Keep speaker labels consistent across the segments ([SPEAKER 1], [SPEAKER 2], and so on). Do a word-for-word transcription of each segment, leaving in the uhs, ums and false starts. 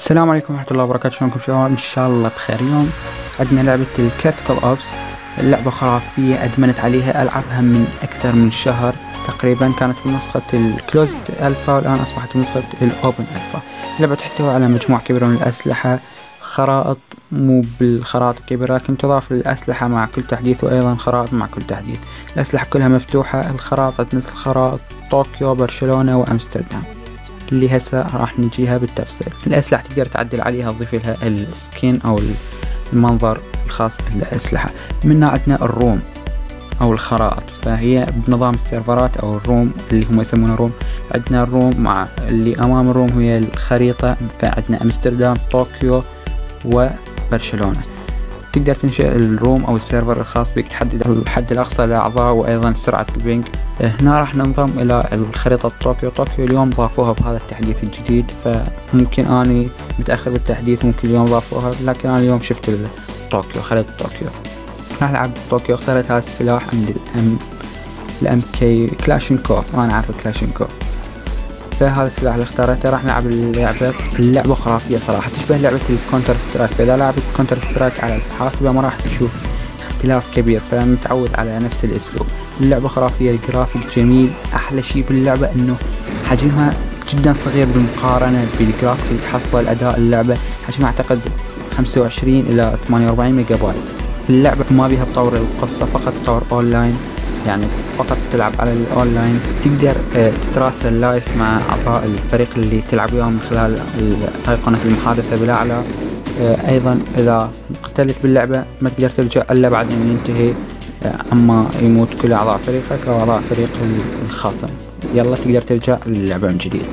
[SPEAKER 1] السلام عليكم ورحمة الله وبركاته. شلونكم شباب؟ ان شاء الله بخير. اليوم عندنا لعبة الكريتيكال اوبس، اللعبة خرافية ادمنت عليها، العبها من اكثر من شهر تقريبا. كانت بنسخة الكلوزد الفا والان اصبحت بنسخة الاوبن الفا. اللعبة تحتوي على مجموعة كبيرة من الاسلحة، خرائط مو بالخرائط الكبيرة لكن تضاف للأسلحة مع كل تحديث، وأيضا خرائط مع كل تحديث. الأسلحة كلها مفتوحة، الخرائط مثل خرائط طوكيو، برشلونة وأمستردام اللي هسه راح نجيها بالتفصيل. الأسلحة تقدر تعدل عليها، تضيف لها السكين أو المنظر الخاص بالأسلحة. منا عندنا الروم أو الخرائط، فهي بنظام السيرفرات أو الروم اللي هم يسمونه روم. عندنا الروم مع اللي أمام الروم هي الخريطة، فعندنا أمستردام، طوكيو وبرشلونة. تقدر تنشئ الروم أو السيرفر الخاص بك، تحدد الحد الأقصى للأعضاء وأيضا سرعة البنك. هنا راح ننضم إلى الخريطة طوكيو. طوكيو اليوم ضافوها بهذا التحديث الجديد، فممكن أني متأخر بالتحديث، ممكن اليوم ضافوها، لكن أنا اليوم شفت طوكيو، خريطة طوكيو. راح ألعب طوكيو. اخترت هذا السلاح عند الأم الأم كي كلاشينكوف، أنا أعرف كلاشينكوف، فهذا السلاح اللي اختارته. راح نلعب اللعبة. اللعبة خرافية صراحة، تشبه لعبة الكونتر سترايك، فإذا لعبت كونتر سترايك على الحاسبة ما راح تشوف اختلاف كبير، فمتعود على نفس الأسلوب. اللعبة خرافية، الجرافيك جميل. أحلى شيء باللعبة إنه حجمها جدا صغير بالمقارنة بالجرافيك اللي تحصله الأداء. اللعبة حجمها أعتقد خمسة وعشرين إلى ثمانية وأربعين ميجا بايت. اللعبة ما بيها تطور القصة، فقط تطور أونلاين، يعني فقط تلعب على الأونلاين. تقدر تتراسل لايف مع أعضاء الفريق اللي تلعب وياهم من خلال أيقونة المحادثة بالأعلى. أيضا إذا قتلت باللعبة ما تقدر ترجع إلا بعد أن ينتهي، أما يموت كل أعضاء فريقك أو أعضاء فريق الخصم، يلا تقدر ترجع للعبة من جديد.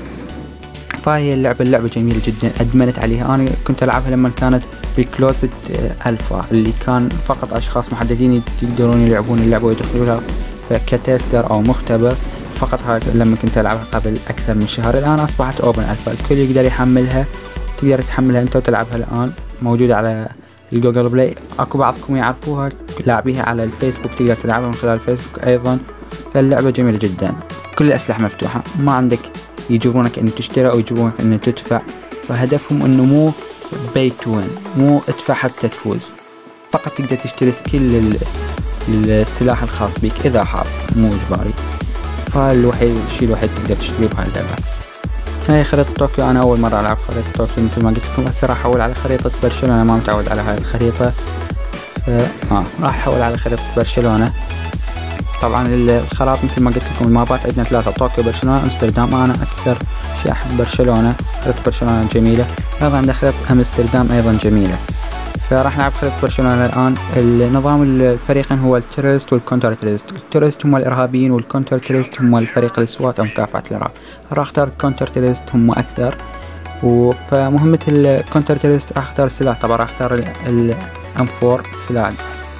[SPEAKER 1] فهي اللعبة اللعبة جميلة جدا، أدمنت عليها. أنا كنت ألعبها لما كانت بالكلوزد ألفا، اللي كان فقط أشخاص محددين يقدرون يلعبون اللعبة ويدخلونها كتستر أو مختبر فقط. هاي لما كنت ألعبها قبل أكثر من شهر. الآن أصبحت أوبن ألفا، الكل يقدر يحملها، تقدر تحملها أنت وتلعبها. الآن موجودة على الجوجل بلاي، أكو بعضكم يعرفوها لاعبيها على الفيسبوك، تقدر تلعبها من خلال الفيسبوك أيضا. فاللعبة جميلة جدا، كل الأسلحة مفتوحة، ما عندك يجبرونك أن تشتري أو يجبرونك أن تدفع. فهدفهم أنه مو باي تو وين، مو ادفع حتى تفوز، فقط تقدر تشتري سكيل للسلاح الخاص بك إذا حاب، مو إجباري. فالوحيد الشيء الوحيد تقدر تشتريه بهاي اللعبة. هاي خريطة طوكيو، أنا أول مرة ألعب خريطة طوكيو مثل ما قلت لكم. هسه راح أحول على خريطة برشلونة، ما متعود على هاي الخريطة، ف... آه راح أحول على خريطة برشلونة. طبعا الخرائط مثل ما قلت لكم المابات عندنا ثلاثة، طوكيو، برشلونة، أمستردام. أنا أكثر شيء أحب برشلونة، خريطة برشلونة جميلة. أيضا عندنا خريطة أمستردام أيضا جميلة. فراح نلعب خريطة برشلونة الآن. النظام الفريقين هو التيرست والكونتر تيرست. التيرست هم الإرهابيين، والكونتر تيرست هم الفريق السوات أو مكافحة الإرهاب. راح أختار الكونتر تيرست، هم أكثر. فمهمة الكونتر تيرست راح أختار السلاح، طبعا راح أختار الأم فور سلاح.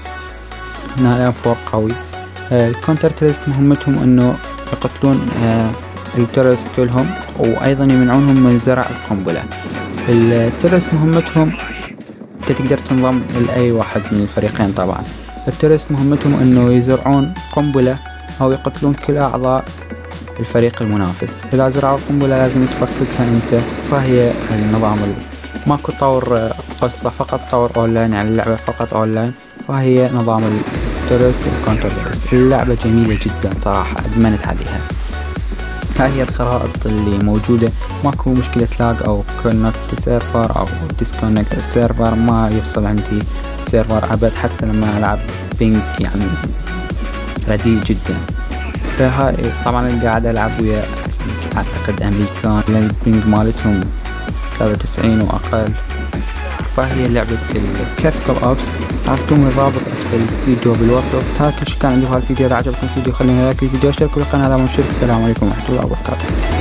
[SPEAKER 1] هنا الأم فور قوي. الكونتر تيرست مهمتهم انه يقتلون التيرست كلهم، وايضا يمنعونهم من زرع القنبلة. التيرست مهمتهم انت تقدر تنضم لاي واحد من الفريقين. طبعا التيرست مهمتهم انه يزرعون قنبلة او يقتلون كل اعضاء الفريق المنافس. اذا زرعوا القنبلة لازم تفككها انت. فهي النظام ماكو طور قصة، فقط طور اونلاين، يعني اللعبة فقط اونلاين. فهي نظام التيرست والكونتر تيرست. اللعبة جميلة جدا صراحة، أدمنت عليها. هاي الخرائط اللي موجودة، ماكو مشكلة لاج أو كونكت سيرفر أو ديسكونكت السيرفر، ما يفصل عندي سيرفر أبد حتى لما ألعب بينج، يعني رديء جدا. فهاي طبعا اللي قاعد ألعب ويا أعتقد أمريكان، البينج مالتهم ثلاثة وتسعين وأقل. فهي لعبة الكريتيكال اوبس. أعطوهم الرابط أسفل الفيديو بالوصف. هاك كل شي كان عندي بهالفيديو. إذا عجبكم الفيديو خلينا لايك الفيديو، اشتركوا بالقناة إذا مو مشترك. السلام عليكم ورحمة الله وبركاته.